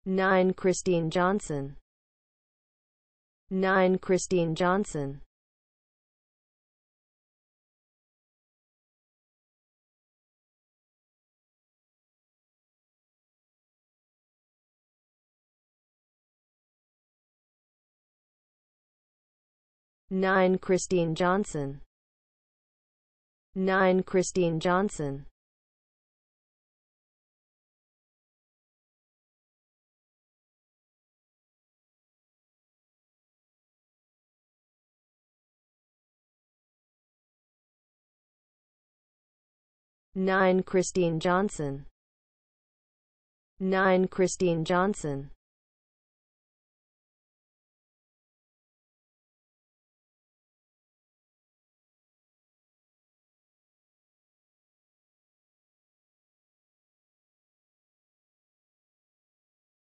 9. Christine Johnson. 9. Christine Johnson. 9. Christine Johnson. 9. Christine Johnson. 9. Christine Johnson. 9. Christine Johnson.